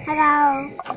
Hello.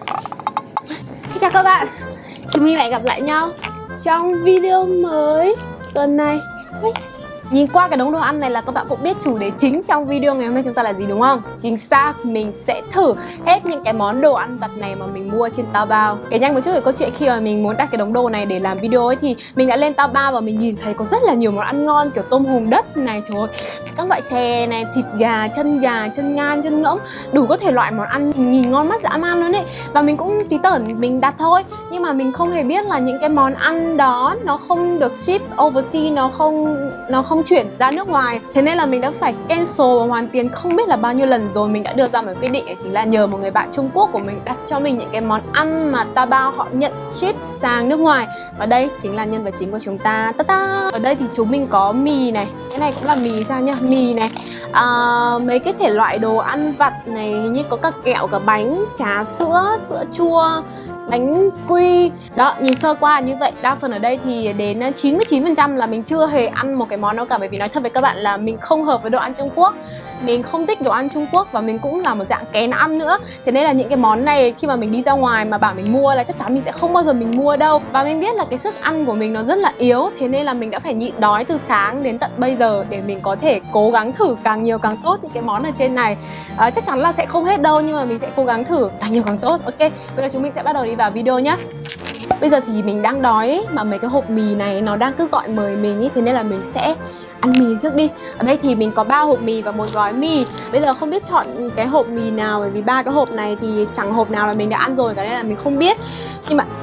Xin chào các bạn, chúng mình lại gặp lại nhau trong video mới tuần này. Nhìn qua cái đống đồ ăn này là các bạn cũng biết chủ đề chính trong video ngày hôm nay chúng ta là gì đúng không? Chính xác, mình sẽ thử hết những cái món đồ ăn vặt này mà mình mua trên Taobao. Kể nhanh một chút về câu chuyện khi mà mình muốn đặt cái đống đồ này để làm video ấy thì mình đã lên Taobao và mình nhìn thấy có rất là nhiều món ăn ngon, kiểu tôm hùm đất này, trời ơi, các loại chè này, thịt gà, chân ngan, chân ngỗng, đủ các thể loại món ăn nhìn ngon mắt dã man luôn ấy. Và mình cũng tí tởn mình đặt thôi, nhưng mà mình không hề biết là những cái món ăn đó nó không được ship overseas, nó không chuyển ra nước ngoài. Thế nên là mình đã phải cancel và hoàn tiền không biết là bao nhiêu lần rồi. Mình đã đưa ra một quyết định, chính là nhờ một người bạn Trung Quốc của mình đặt cho mình những cái món ăn mà Taobao họ nhận ship sang nước ngoài. Và đây chính là nhân vật chính của chúng ta. Ta-ta! Ở đây thì chúng mình có mì này, cái này cũng là mì sao nhá, mì này, mấy cái thể loại đồ ăn vặt này, hình như có cả kẹo, cả bánh, trà sữa, sữa chua, bánh quy. Đó, nhìn sơ qua như vậy. Đa phần ở đây thì đến 99% là mình chưa hề ăn một cái món nào cả. Bởi vì nói thật với các bạn là mình không hợp với đồ ăn Trung Quốc, mình không thích đồ ăn Trung Quốc và mình cũng là một dạng kén ăn nữa. Thế nên là những cái món này khi mà mình đi ra ngoài mà bảo mình mua là chắc chắn mình sẽ không bao giờ mình mua đâu. Và mình biết là cái sức ăn của mình nó rất là yếu. Thế nên là mình đã phải nhịn đói từ sáng đến tận bây giờ để mình có thể cố gắng thử càng nhiều càng tốt những cái món ở trên này. Chắc chắn là sẽ không hết đâu, nhưng mà mình sẽ cố gắng thử càng nhiều càng tốt. Ok, bây giờ chúng mình sẽ bắt đầu đi vào video nhé. Bây giờ thì mình đang đói mà mấy cái hộp mì này nó đang cứ gọi mời mình ý. Thế nên là mình sẽ ăn mì trước đi. Ở đây thì mình có 3 hộp mì và một gói mì. Bây giờ không biết chọn cái hộp mì nào, bởi vì 3 cái hộp này thì chẳng hộp nào là mình đã ăn rồi, cái này là mình không biết. Nhưng mà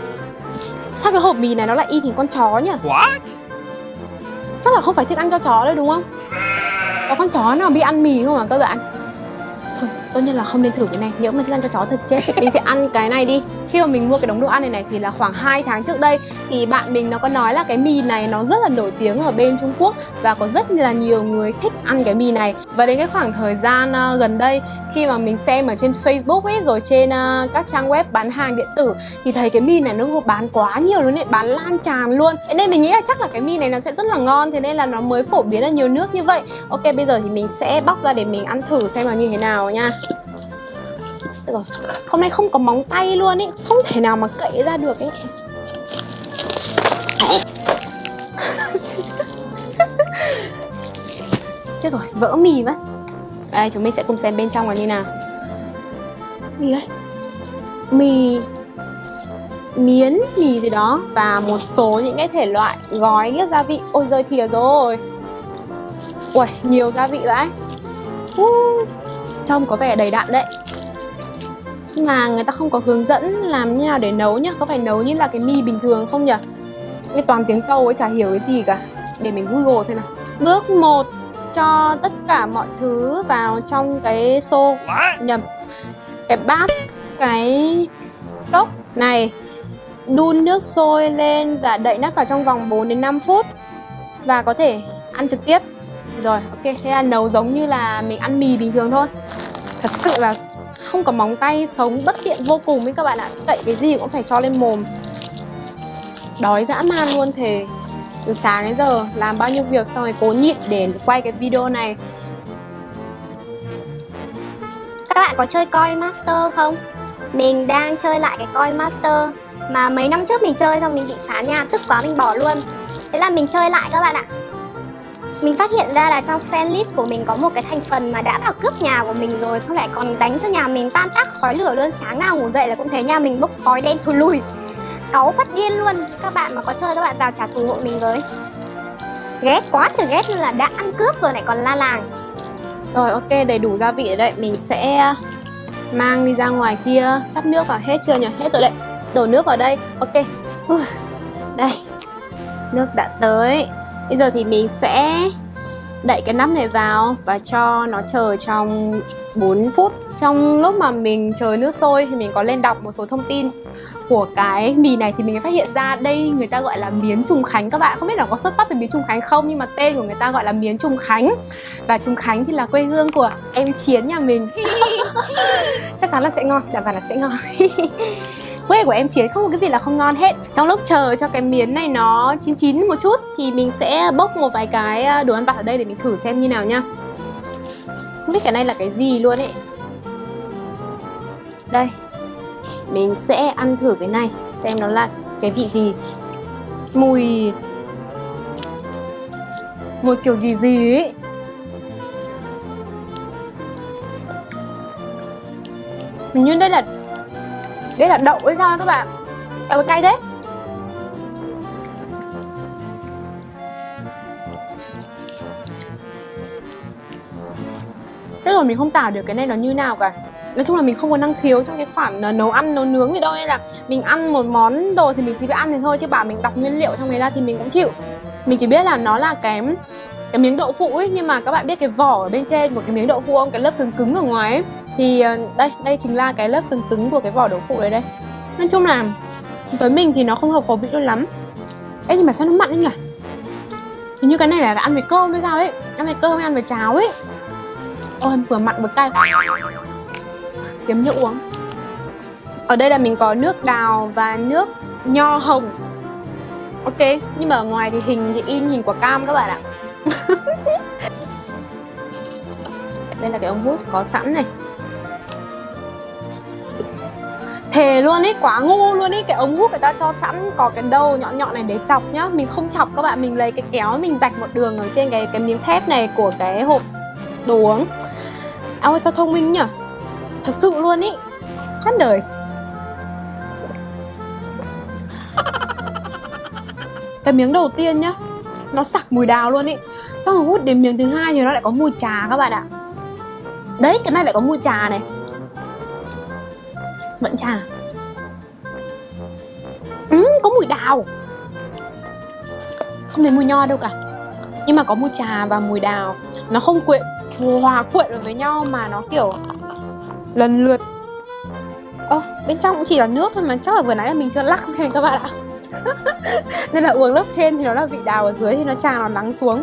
sao cái hộp mì này nó lại y hình con chó nhỉ? What? Chắc là không phải thức ăn cho chó đấy đúng không? Có con chó nào biết ăn mì không hả các bạn? Thôi, tốt nhất là không nên thử cái này. Nếu mà thức ăn cho chó thật chết. Mình sẽ ăn cái này đi. Khi mà mình mua cái đống đồ ăn này thì là khoảng 2 tháng trước đây thì bạn mình nó có nói là cái mì này nó rất là nổi tiếng ở bên Trung Quốc và có rất là nhiều người thích ăn cái mì này. Và đến cái khoảng thời gian gần đây khi mà mình xem ở trên Facebook ấy, rồi trên các trang web bán hàng điện tử thì thấy cái mì này nó bán quá nhiều luôn ấy, bán lan tràn luôn. Thế nên mình nghĩ là chắc là cái mì này nó sẽ rất là ngon, thế nên là nó mới phổ biến ở nhiều nước như vậy. Ok, bây giờ thì mình sẽ bóc ra để mình ăn thử xem nó như thế nào nha. Rồi. Hôm nay không có móng tay luôn ý, không thể nào mà cậy ra được ấy. Chết rồi, vỡ mì mất. Đây, chúng mình sẽ cùng xem bên trong là như nào. Mì đây, mì miến, mì gì đó và một số những cái thể loại gói nghĩa gia vị. Ôi rơi thìa rồi. Ui, nhiều gia vị vậy. Trông có vẻ đầy đặn đấy. Nhưng mà người ta không có hướng dẫn làm như nào để nấu nhá. Có phải nấu như là cái mì bình thường không nhỉ? Cái toàn tiếng Tàu ấy, chả hiểu cái gì cả. Để mình Google xem nào. Bước 1, cho tất cả mọi thứ vào trong cái xô. Nhầm, cái bát, cái cốc này. Đun nước sôi lên và đậy nắp vào trong vòng 4 đến 5 phút. Và có thể ăn trực tiếp. Rồi, ok, thế là nấu giống như là mình ăn mì bình thường thôi. Thật sự là không có móng tay, sống bất tiện vô cùng ấy các bạn ạ. Cậy cái gì cũng phải cho lên mồm. Đói dã man luôn thề. Từ sáng đến giờ làm bao nhiêu việc xong rồi cố nhịn để quay cái video này. Các bạn có chơi Coin Master không? Mình đang chơi lại cái Coin Master mà mấy năm trước mình chơi xong mình bị phán nha, tức quá mình bỏ luôn. Thế là mình chơi lại các bạn ạ. Mình phát hiện ra là trong friend list của mình có một cái thành phần mà đã vào cướp nhà của mình rồi, xong lại còn đánh cho nhà mình tan tác khói lửa luôn. Sáng nào ngủ dậy là cũng thấy nhà mình bốc khói đen thùi lùi, cáu phát điên luôn. Các bạn mà có chơi các bạn vào trả thù hộ mình với. Ghét quá trời ghét luôn, là đã ăn cướp rồi lại còn la làng. Rồi ok, đầy đủ gia vị ở đây. Mình sẽ mang đi ra ngoài kia. Chắc nước vào hết chưa nhỉ? Hết rồi đấy. Đổ nước vào đây. Ok. Đây, nước đã tới. Bây giờ thì mình sẽ đậy cái nắp này vào và cho nó chờ trong 4 phút. Trong lúc mà mình chờ nước sôi thì mình có lên đọc một số thông tin của cái mì này thì mình phát hiện ra đây người ta gọi là miến Trùng Khánh các bạn. Không biết là có xuất phát từ miến Trùng Khánh không, nhưng mà tên của người ta gọi là miến Trùng Khánh. Và Trùng Khánh thì là quê hương của em Chiến nhà mình. Chắc chắn là sẽ ngon, đảm bảo là sẽ ngon. Quê của em Chiến không có cái gì là không ngon hết. Trong lúc chờ cho cái miến này nó chín một chút thì mình sẽ bốc một vài cái đồ ăn vặt ở đây để mình thử xem như nào nha. Không biết cái này là cái gì luôn ấy. Đây, mình sẽ ăn thử cái này, xem nó là cái vị gì. Mùi kiểu gì ấy. Hình như đây là đậu hay sao các bạn. Đậu cay thế. Thế rồi mình không tả được cái này nó như nào cả. Nói chung là mình không có năng khiếu trong cái khoản nấu ăn, nấu nướng gì đâu. Nên là mình ăn một món đồ thì mình chỉ biết ăn thì thôi. Chứ bảo mình đọc nguyên liệu trong này ra thì mình cũng chịu. Mình chỉ biết là nó là cái miếng đậu phụ ấy. Nhưng mà các bạn biết cái vỏ ở bên trên của cái miếng đậu phụ không? Cái lớp cứng cứng ở ngoài ấy. Thì đây chính là cái lớp cứng cứng của cái vỏ đậu phụ đây. Nói chung là với mình thì nó không hợp khẩu vị cho lắm. Ê nhưng mà sao nó mặn đấy nhỉ? Hình như cái này là ăn với cơm hay sao ấy. Ăn với cơm hay ăn với cháo ấy. Ôi vừa mặn vừa cay. Kiếm nước uống. Ở đây là mình có nước đào và nước nho hồng. Ok, nhưng mà ở ngoài thì in hình quả cam các bạn ạ. Đây là cái ống hút có sẵn này. Thề luôn ấy, quá ngu luôn ấy. Cái ống hút người ta cho sẵn có cái đầu nhọn nhọn này để chọc nhá. Mình không chọc các bạn, mình lấy cái kéo mình rạch một đường ở trên cái miếng thép này của cái hộp đồ uống. Ôi sao thông minh nhỉ? Thật sự luôn ý. Chán đời. Cái miếng đầu tiên nhá, nó sặc mùi đào luôn ý. Xong rồi hút đến miếng thứ hai thì nó lại có mùi trà các bạn ạ. Đấy, cái này lại có mùi trà này. Vẫn trà. Có mùi đào. Không thấy mùi nho đâu cả. Nhưng mà có mùi trà và mùi đào. Nó không hòa quyện với nhau mà nó kiểu lần lượt. Bên trong cũng chỉ là nước thôi mà chắc là vừa nãy là mình chưa lắc lên các bạn ạ. Nên là uống lớp trên thì nó là vị đào, ở dưới thì nó trà nó lắng xuống.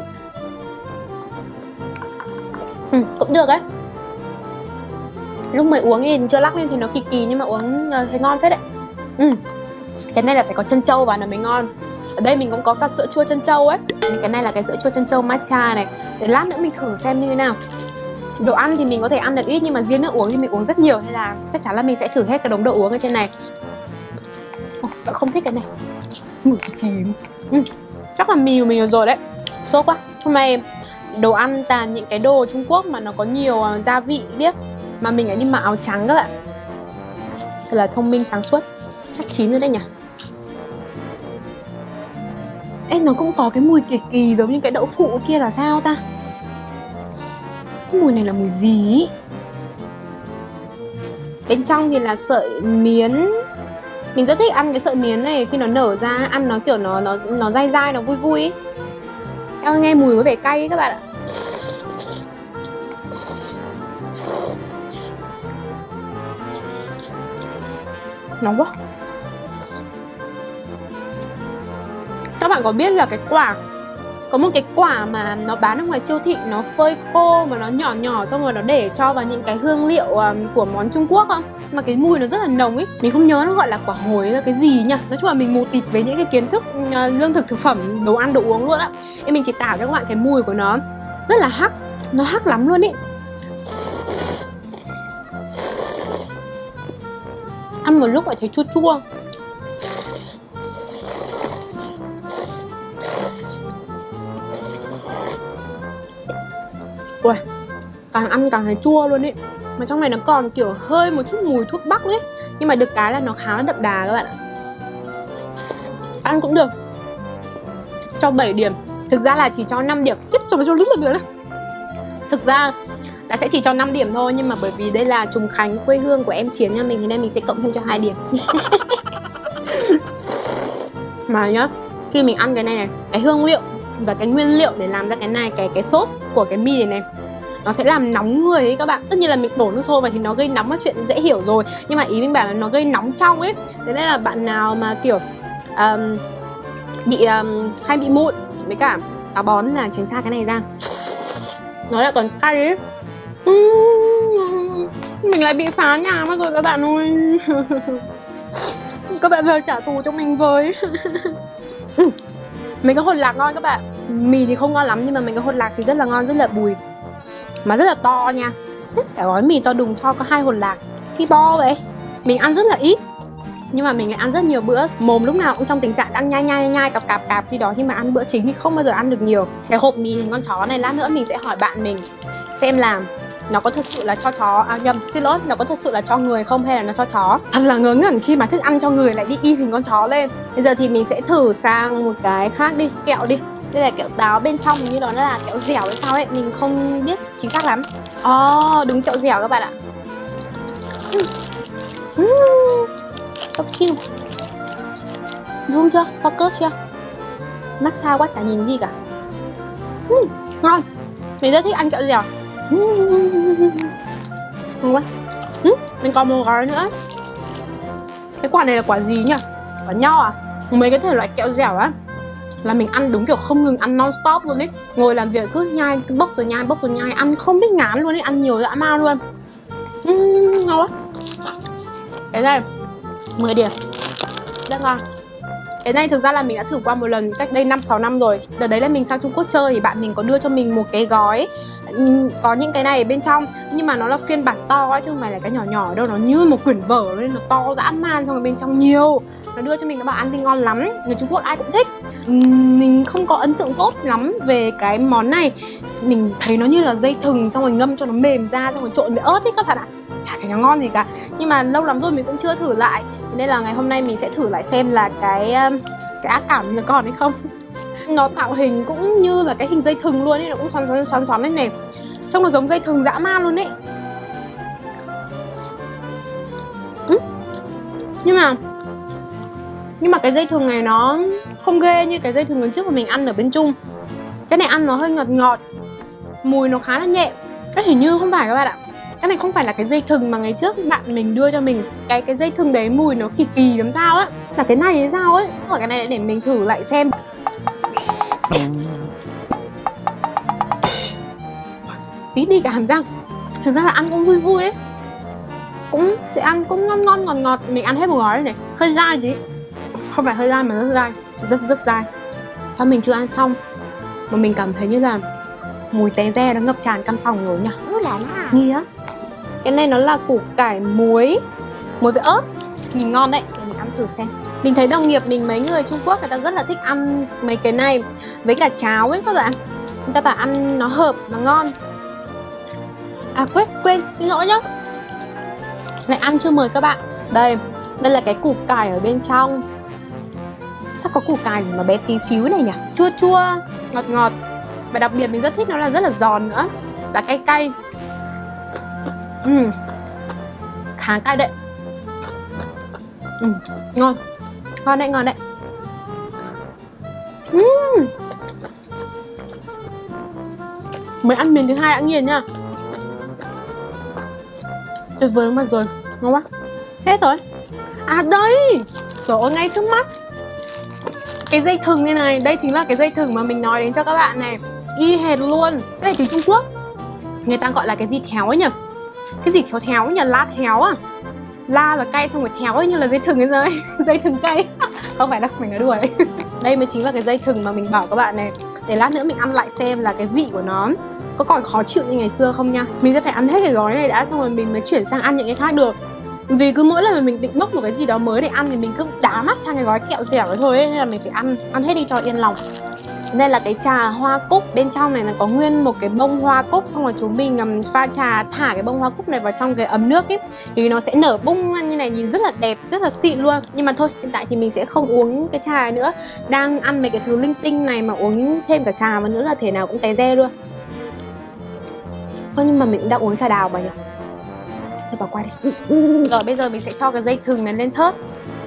Cũng được ấy. Lúc mới uống thì chưa lắc lên thì nó kỳ kỳ, nhưng mà uống thấy ngon phết đấy. Cái này là phải có trân châu vào nó mới ngon. Ở đây mình cũng có cả sữa chua trân châu ấy. Cái này là cái sữa chua trân châu matcha này. Để lát nữa mình thử xem như thế nào. Đồ ăn thì mình có thể ăn được ít, nhưng mà riêng nước uống thì mình uống rất nhiều. Nên là chắc chắn là mình sẽ thử hết cái đống đồ uống ở trên này. Bạn không thích cái này. Mùi kỳ kỳ. Chắc là mì của mình rồi đấy. Sốt quá. Hôm nay đồ ăn toàn những cái đồ Trung Quốc mà nó có nhiều gia vị biết. Mà mình lại đi mặc áo trắng các bạn. Thật là thông minh sáng suốt. Chắc chín rồi đấy nhỉ. Ê, nó cũng có cái mùi kỳ kỳ giống như cái đậu phụ kia là sao ta? Cái mùi này là mùi gì ý? Bên trong thì là sợi miến. Mình rất thích ăn cái sợi miến này khi nó nở ra. Ăn nó kiểu nó dai dai, nó vui vui ý. Em nghe mùi có vẻ cay ý các bạn ạ. Nóng quá. Các bạn có biết là cái quả, có một cái quả mà nó bán ở ngoài siêu thị, nó phơi khô mà nó nhỏ nhỏ, xong rồi nó để cho vào những cái hương liệu của món Trung Quốc không? Mà cái mùi nó rất là nồng ấy. Mình không nhớ nó gọi là quả hồi là cái gì nhỉ. Nói chung là mình mù tịt với những cái kiến thức lương thực thực phẩm, đồ ăn đồ uống luôn á. Nên mình chỉ tả cho các bạn cái mùi của nó rất là hắc. Nó hắc lắm luôn ý. Ăn một lúc lại thấy chua chua. Ui, càng ăn càng thấy chua luôn ý. Mà trong này nó còn kiểu hơi một chút mùi thuốc bắc đấy. Nhưng mà được cái là nó khá là đậm đà các bạn ạ. Ăn cũng được. Cho 7 điểm. Thực ra là chỉ cho 5 điểm. Tiếp cho lúc nữa đấy. Thực ra là sẽ chỉ cho 5 điểm thôi. Nhưng mà bởi vì đây là Trùng Khánh, quê hương của em Chiến nha mình, thì nên mình sẽ cộng thêm cho 2 điểm. Mà nhá, khi mình ăn cái này này, cái hương liệu và cái nguyên liệu để làm ra cái này, cái sốt của cái mì này này, nó sẽ làm nóng người ấy các bạn. Tất nhiên là mình đổ nước sôi vào thì nó gây nóng là chuyện dễ hiểu rồi. Nhưng mà ý mình bảo là nó gây nóng trong ấy. Thế nên là bạn nào mà kiểu hay bị mụn với cả táo bón là tránh xa cái này ra. Nó lại còn cay ấy. Mình lại bị phá nhà mất rồi các bạn ơi. Các bạn vào trả thù cho mình với. Mấy cái hột lạc ngon các bạn. Mì thì không ngon lắm nhưng mà mấy cái hột lạc thì rất là ngon, rất là bùi. Mà rất là to nha. Cả gói mì to đùng cho có 2 hột lạc. Thì bo vậy. Mình ăn rất là ít, nhưng mà mình lại ăn rất nhiều bữa. Mồm lúc nào cũng trong tình trạng đang nhai cạp gì đó, nhưng mà ăn bữa chính thì không bao giờ ăn được nhiều. Cái hộp mì hình con chó này lát nữa mình sẽ hỏi bạn mình xem là nó có thật sự là cho chó, nó có thật sự là cho người không hay là nó cho chó. Thật là ngớ ngẩn khi mà thức ăn cho người lại đi y hình con chó lên. Bây giờ thì mình sẽ thử sang một cái khác đi, kẹo đi. Đây là kẹo táo, bên trong hình như đó là kẹo dẻo hay sao ấy, mình không biết chính xác lắm. Đúng kẹo dẻo các bạn ạ. So cute. Zoom chưa? Focus chưa? Massage quá chả nhìn gì cả. Ngon. Mình rất thích ăn kẹo dẻo. Ngon quá. Mình còn một gói nữa. Cái quả này là quả gì nhỉ? Quả nho à? Mấy cái thể loại kẹo dẻo á là mình ăn đúng kiểu không ngừng ăn non stop luôn ấy. Ngồi làm việc cứ nhai, cứ bốc rồi nhai, ăn không biết ngán luôn ấy, ăn nhiều dã man luôn. Ngon quá. Cái này 10 điểm. Rất ngon. Cái này thực ra là mình đã thử qua một lần cách đây 5-6 năm rồi. Đợt đấy là mình sang Trung Quốc chơi thì bạn mình có đưa cho mình một cái gói có những cái này ở bên trong, nhưng mà nó là phiên bản to ấy, chứ không phải là cái nhỏ nhỏ đâu. Nó như một quyển vở nên nó to dã man, xong rồi bên trong nhiều. Nó đưa cho mình, nó bảo ăn thì ngon lắm, người Trung Quốc ai cũng thích. Mình không có ấn tượng tốt lắm về cái món này. Mình thấy nó như là dây thừng xong rồi ngâm cho nó mềm ra, xong rồi trộn với ớt ấy các bạn ạ. Chả thấy nó ngon gì cả. Nhưng mà lâu lắm rồi mình cũng chưa thử lại, nên là ngày hôm nay mình sẽ thử lại xem là cái ác cảm nó còn hay không. Nó tạo hình cũng như là cái hình dây thừng luôn ấy, nó cũng xoắn lên này. Trông nó giống dây thừng dã man luôn ấy. Nhưng mà cái dây thừng này nó không ghê như cái dây thừng lần trước mà mình ăn ở bên Trung. Cái này ăn nó hơi ngọt, mùi nó khá là nhẹ. Cái hình như không phải các bạn ạ. Cái này không phải là cái dây thừng mà ngày trước bạn mình đưa cho mình. Cái dây thừng đấy mùi nó kỳ làm sao á. Là cái này hay sao ấy. Ở cái này để mình thử lại xem. Tí đi cả hàm răng. Thực ra là ăn cũng vui đấy. Cũng sẽ ăn cũng ngon ngọt. Mình ăn hết một gói này. Hơi dai chứ. Không phải hơi dai mà rất dai. Rất dai. Sao mình chưa ăn xong mà mình cảm thấy như là mùi té re nó ngập tràn căn phòng rồi nhỉ. Nghi á. Cái này nó là củ cải muối với ớt. Nhìn ngon đấy, để mình ăn thử xem. Mình thấy đồng nghiệp mình mấy người Trung Quốc người ta rất là thích ăn mấy cái này với cả cháo ấy các bạn. Người ta bảo ăn nó hợp, nó ngon. À quên, xin lỗi nhá. Lại ăn chưa mời các bạn. Đây là cái củ cải ở bên trong. Sao có củ cải gì mà bé tí xíu này nhỉ? Chua, ngọt. Và đặc biệt mình rất thích nó là rất là giòn nữa. Và cay. Khá cay đấy. Ngon đấy. Mới ăn miếng thứ hai đã nghiền nha. Tuyệt vời lắm rồi. Ngon quá. Hết rồi. À đây. Trời ơi, ngay trước mắt. Cái dây thừng như này, đây chính là cái dây thừng mà mình nói đến cho các bạn này. Y hệt luôn. Cái này tiếng Trung Quốc người ta gọi là cái gì théo ấy nhỉ? Cái gì théo nhỉ? La théo à? La là cay xong rồi théo ấy, như là dây thừng ấy rồi. Dây thừng cay. Không phải đâu, mình nói đùa đấy. Đây mới chính là cái dây thừng mà mình bảo các bạn này. Để lát nữa mình ăn lại xem là cái vị của nó có còn khó chịu như ngày xưa không nha. Mình sẽ phải ăn hết cái gói này đã, xong rồi mình mới chuyển sang ăn những cái khác được. Vì cứ mỗi lần mà mình định bốc một cái gì đó mới để ăn thì mình cứ đá mắt sang cái gói kẹo dẻo ấy thôi ấy. Nên là mình phải ăn hết đi cho yên lòng. Đây là cái trà hoa cúc. Bên trong này là có nguyên một cái bông hoa cúc. Xong rồi chúng mình pha trà, thả cái bông hoa cúc này vào trong cái ấm nước ấy, thì nó sẽ nở bung ra như này, nhìn rất là đẹp, rất là xịn luôn. Nhưng mà thôi, hiện tại thì mình sẽ không uống cái trà này nữa. Đang ăn mấy cái thứ linh tinh này mà uống thêm cả trà vào nữa là thể nào cũng té re luôn. Nhưng mà mình cũng đã uống trà đào mà nhỉ. Thôi bỏ qua đi. Rồi bây giờ mình sẽ cho cái dây thừng này lên thớt.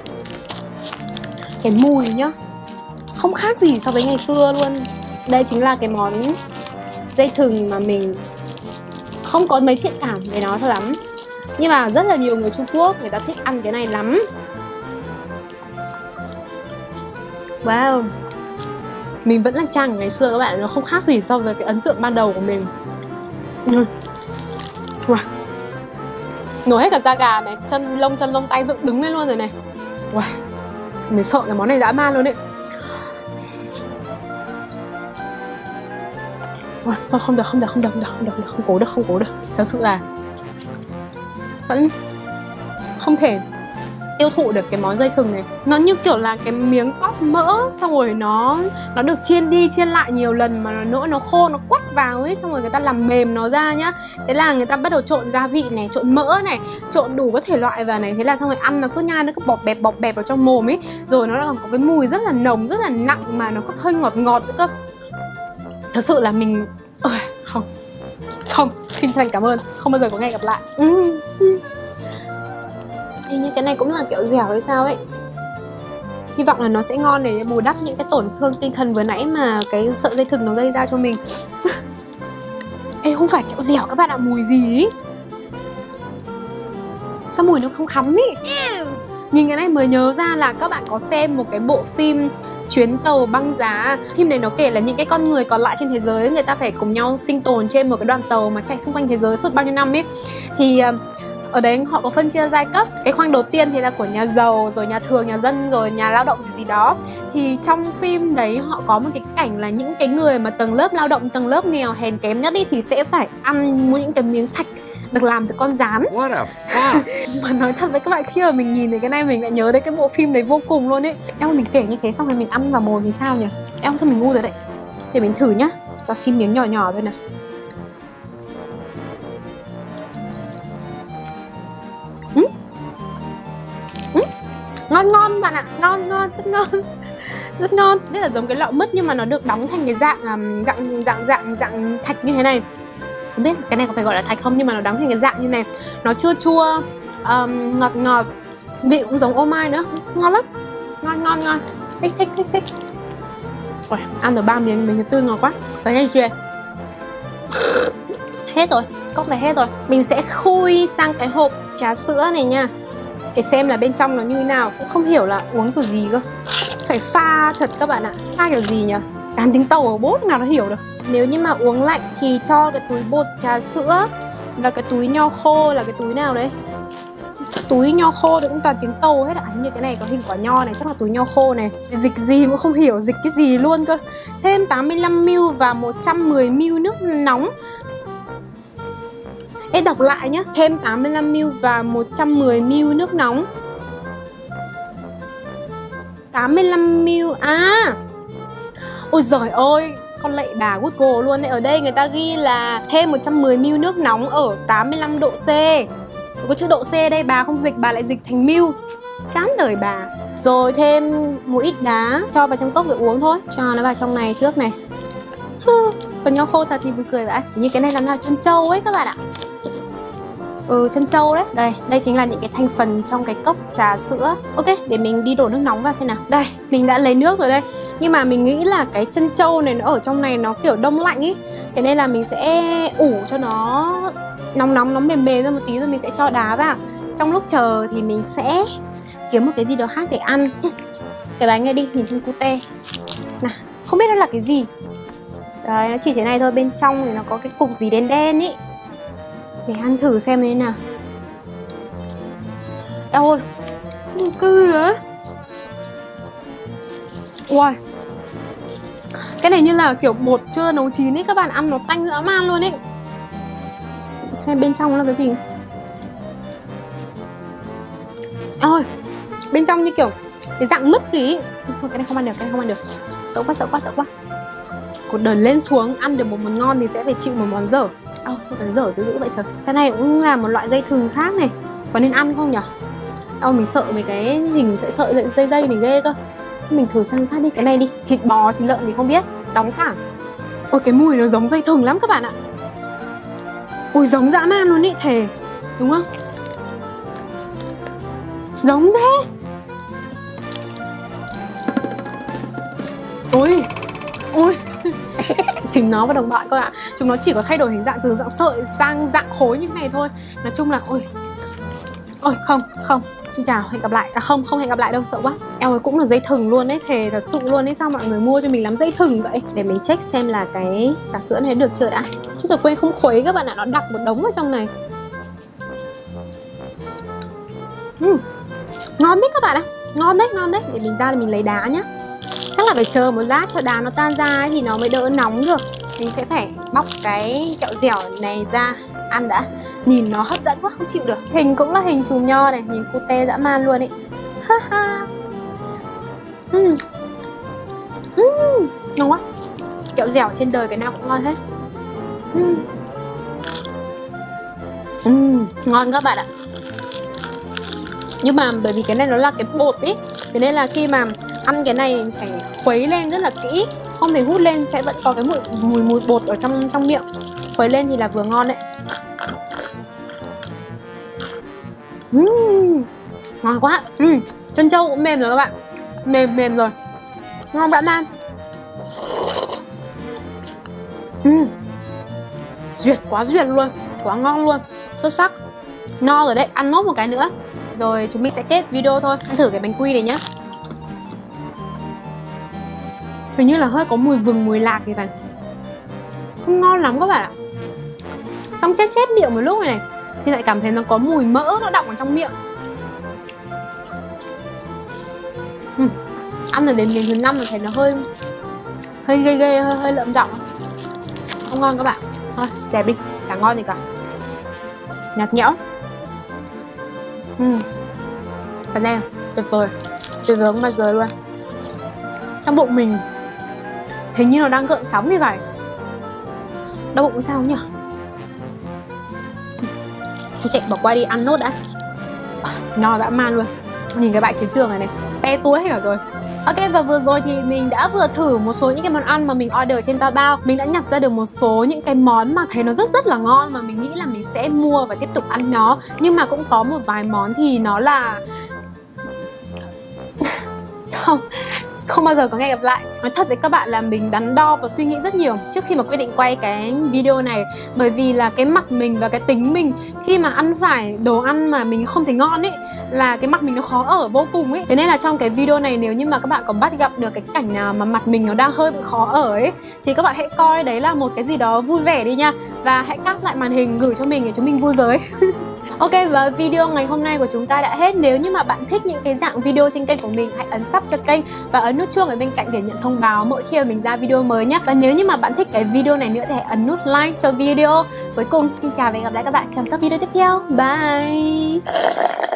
Cái mùi nhá, không khác gì so với ngày xưa luôn. Đây chính là cái món dây thừng mà mình không có mấy thiện cảm với nó cho lắm. Nhưng mà rất là nhiều người Trung Quốc người ta thích ăn cái này lắm. Wow. Mình vẫn là Trang ngày xưa các bạn. Nó không khác gì so với cái ấn tượng ban đầu của mình. Wow. Nổi hết cả da gà này, chân lông tay dựng đứng lên luôn rồi này. Wow. Mình sợ cái món này dã man luôn đấy. Wow. Thôi không được, không cố được. Thật sự là vẫn không thể tiêu thụ được cái món dây thừng này. Nó như kiểu là cái miếng bóc mỡ, xong rồi nó được chiên đi chiên lại nhiều lần mà nó khô, nó quắt vào ấy, xong rồi người ta làm mềm nó ra nhá. Thế là người ta bắt đầu trộn gia vị này, trộn mỡ này, trộn đủ các thể loại vào này. Thế là xong rồi ăn nó cứ nhai, nó cứ bọt bẹp vào trong mồm ấy. Rồi nó còn có cái mùi rất là nồng, rất là nặng, mà nó còn hơi ngọt ngọt nữa cơ. Thật sự là mình không, xin thành cảm ơn, không bao giờ có ngày gặp lại. Hình như cái này cũng là kiểu dẻo hay sao ấy. Hy vọng là nó sẽ ngon để bù đắp những cái tổn thương tinh thần vừa nãy mà cái sợi dây thừng nó gây ra cho mình. Ê, không phải kẹo dẻo các bạn ạ, mùi gì ý? Sao mùi nó không khắm ý? Nhìn cái này mới nhớ ra là các bạn có xem một cái bộ phim Chuyến tàu băng giá. Phim này nó kể là những cái con người còn lại trên thế giới, người ta phải cùng nhau sinh tồn trên một cái đoàn tàu mà chạy xung quanh thế giới suốt bao nhiêu năm ấy. Thì ở đấy họ có phân chia giai cấp. Cái khoang đầu tiên thì là của nhà giàu, rồi nhà thường, nhà dân, rồi nhà lao động gì đó. Thì trong phim đấy họ có một cái cảnh là những cái người mà tầng lớp lao động, tầng lớp nghèo hèn kém nhất ý, thì sẽ phải ăn những cái miếng thạch được làm từ con gián. Mà nói thật với các bạn, khi mà mình nhìn thấy cái này mình lại nhớ đến cái bộ phim đấy vô cùng luôn ấy. Em mình kể như thế xong rồi mình ăn vào mồm thì sao nhỉ? Em sao mình ngu rồi đấy. Để mình thử nhá. Cho xin miếng nhỏ nhỏ thôi nào. Ngon bạn ạ, ngon, rất ngon. Rất ngon. Đây là giống cái lọ mứt nhưng mà nó được đóng thành cái dạng thạch như thế này. Không biết cái này có phải gọi là thạch không, nhưng mà nó đóng thành cái dạng như này. Nó chua chua, ngọt ngọt, vị cũng giống ô mai nữa. Ngon lắm. Ngon. Thích. Ôi, ăn được 3 miếng, miếng thứ tư ngon quá. Tới nhanh chưa? Hết rồi, cốc này hết rồi. Mình sẽ khui sang cái hộp trà sữa này nha, để xem là bên trong nó như thế nào. Cũng không hiểu là uống kiểu gì cơ. Phải pha thật các bạn ạ. Pha kiểu gì nhỉ? Cán tính tàu ở bốt nào nó hiểu được. Nếu như mà uống lạnh thì cho cái túi bột trà sữa và cái túi nho khô là cái túi nào đấy? Túi nho khô thì cũng toàn tiếng tàu hết ạ. Như cái này có hình quả nho này, chắc là túi nho khô này. Dịch gì cũng không hiểu, dịch cái gì luôn cơ. Thêm 85ml và 110ml nước nóng. Ê, đọc lại nhá. Thêm 85ml và 110ml nước nóng. 85ml. Ôi giời ơi, con lạy bà Google luôn đấy. Ở đây người ta ghi là thêm 110ml nước nóng ở 85 độ C. Có chữ độ C đây, bà không dịch, bà lại dịch thành ml. Chán đời bà. Rồi thêm một ít đá, cho vào trong cốc rồi uống thôi. Cho nó vào trong này trước này. Còn nho khô thật thì buồn cười vậy. Như cái này làm là chân trâu ấy các bạn ạ. Chân trâu đấy. Đây chính là những cái thành phần trong cái cốc trà sữa. Ok, để mình đi đổ nước nóng vào xem nào. Đây, mình đã lấy nước rồi đây. Nhưng mà mình nghĩ là cái chân trâu này nó ở trong này nó kiểu đông lạnh ý. Thế nên là mình sẽ ủ cho nó nóng, nó mềm ra một tí rồi mình sẽ cho đá vào. Trong lúc chờ thì mình sẽ kiếm một cái gì đó khác để ăn. Cái bánh này đi, nhìn trên cute. Nào, không biết nó là cái gì. Đấy, nó chỉ thế này thôi, bên trong thì nó có cái cục gì đen đen ý. Để ăn thử xem thế nào. Ôi, cư á. Wow. Cái này như là kiểu bột chưa nấu chín ấy, các bạn ăn nó tanh dã man luôn ấy. Xem bên trong nó là cái gì. Ôi, bên trong như kiểu cái dạng mứt gì ấy. Thôi cái này không ăn được, Sợ quá. Cuộc đời lên xuống ăn được một món ngon thì sẽ phải chịu một món dở. Sao cái dở dữ vậy trời. Cái này cũng là một loại dây thừng khác này. Có nên ăn không nhỉ? Mình sợ mấy cái hình sợi dây này ghê cơ. Mình thử sang khác đi, cái này đi. Thịt bò, thịt lợn thì không biết. Đóng thẳng. Ôi cái mùi nó giống dây thừng lắm các bạn ạ. Ôi giống dã man luôn ý, thề. Đúng không? Giống thế. Ôi chính nó và đồng bọn các bạn ạ. Chúng nó chỉ có thay đổi hình dạng từ dạng sợi sang dạng khối như thế này thôi. Nói chung là không. Xin chào, hẹn gặp lại. Không hẹn gặp lại đâu, sợ quá. Eo ơi, cũng là dây thừng luôn ấy, thề thật sự luôn ấy. Sao mọi người mua cho mình lắm dây thừng vậy? Để mình check xem là cái trà sữa này được chưa đã. Chứ rồi quên không khuấy các bạn ạ, nó đặc một đống ở trong này. Ngon đấy các bạn ạ. Ngon đấy. Để mình ra để mình lấy đá nhá. Chắc là phải chờ một lát cho đá nó tan ra ấy, thì nó mới đỡ nóng được. Mình sẽ phải bóc cái kẹo dẻo này ra. ăn đã. Nhìn nó hấp dẫn quá không chịu được. Hình cũng là hình chùm nho này, nhìn cute dã man luôn ý. Ha ha. Ngon quá. Kẹo dẻo trên đời cái nào cũng ngon hết. Ngon các bạn ạ. Nhưng mà bởi vì cái này nó là cái bột ý, thế nên là khi mà ăn cái này phải khuấy lên rất là kỹ, không thể hút lên sẽ vẫn có cái mùi bột ở trong miệng. Khuấy lên thì là vừa ngon đấy. Ngon quá. Chân trâu cũng mềm rồi các bạn. Mềm rồi. Ngon dã man. Duyệt quá duyệt luôn. Quá ngon luôn. Xuất sắc. No rồi đấy. Ăn nốt một cái nữa rồi chúng mình sẽ kết video thôi. Ăn thử cái bánh quy này nhá. Hình như là hơi có mùi vừng, mùi lạc thì phải. Không ngon lắm các bạn ạ. Xong chép miệng một lúc này thì lại cảm thấy nó có mùi mỡ nó đọng ở trong miệng. Ăn rồi đến miếng thứ 5 rồi thấy nó hơi ghê, hơi lợm giọng. Không ngon các bạn. Thôi dẹp đi, chẳng ngon gì cả. Nhạt nhẽo. Cái này tuyệt vời không bao giờ luôn. Trong bụng mình hình như nó đang gợn sóng thì phải. Đau bụng sao nhỉ? Kệ bỏ qua đi, ăn nốt đã. No dã man luôn. Nhìn cái bãi chiến trường này te túi hết cả rồi. Ok, và vừa rồi thì mình đã vừa thử một số những cái món ăn mà mình order trên Taobao. Mình đã nhặt ra được một số những cái món mà thấy nó rất là ngon mà mình nghĩ là mình sẽ mua và tiếp tục ăn nó. Nhưng mà cũng có một vài món thì nó là không bao giờ có ngày gặp lại. Nói thật với các bạn là mình đắn đo và suy nghĩ rất nhiều trước khi mà quyết định quay cái video này. Bởi vì là cái mặt mình và cái tính mình khi mà ăn phải đồ ăn mà mình không thấy ngon ấy, là cái mặt mình nó khó ở vô cùng ấy. Thế nên là trong cái video này nếu như mà các bạn có bắt gặp được cái cảnh nào mà mặt mình nó đang hơi bị khó ở ấy, thì các bạn hãy coi đấy là một cái gì đó vui vẻ đi nha. Và hãy cáp lại màn hình gửi cho mình để chúng mình vui với. Ok, và video ngày hôm nay của chúng ta đã hết. Nếu như mà bạn thích những cái dạng video trên kênh của mình, hãy ấn sub cho kênh và ấn nút chuông ở bên cạnh để nhận thông báo mỗi khi mà mình ra video mới nhé. Và nếu như mà bạn thích cái video này nữa thì hãy ấn nút like cho video. Cuối cùng, xin chào và hẹn gặp lại các bạn trong các video tiếp theo. Bye!